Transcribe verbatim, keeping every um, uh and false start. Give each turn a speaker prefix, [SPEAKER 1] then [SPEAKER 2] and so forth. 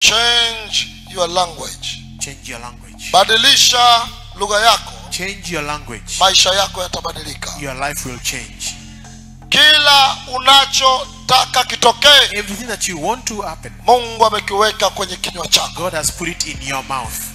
[SPEAKER 1] Change your language.
[SPEAKER 2] Change your language.
[SPEAKER 1] Badilisha lugha yako.
[SPEAKER 2] Change your language.
[SPEAKER 1] Maisha yako yatabadilika.
[SPEAKER 2] Your life will change.
[SPEAKER 1] Kila unachotaka kitokee,
[SPEAKER 2] Everything that you want to happen,
[SPEAKER 1] Mungu amekiweka kwenye kinywa chako.
[SPEAKER 2] God has put it in your mouth.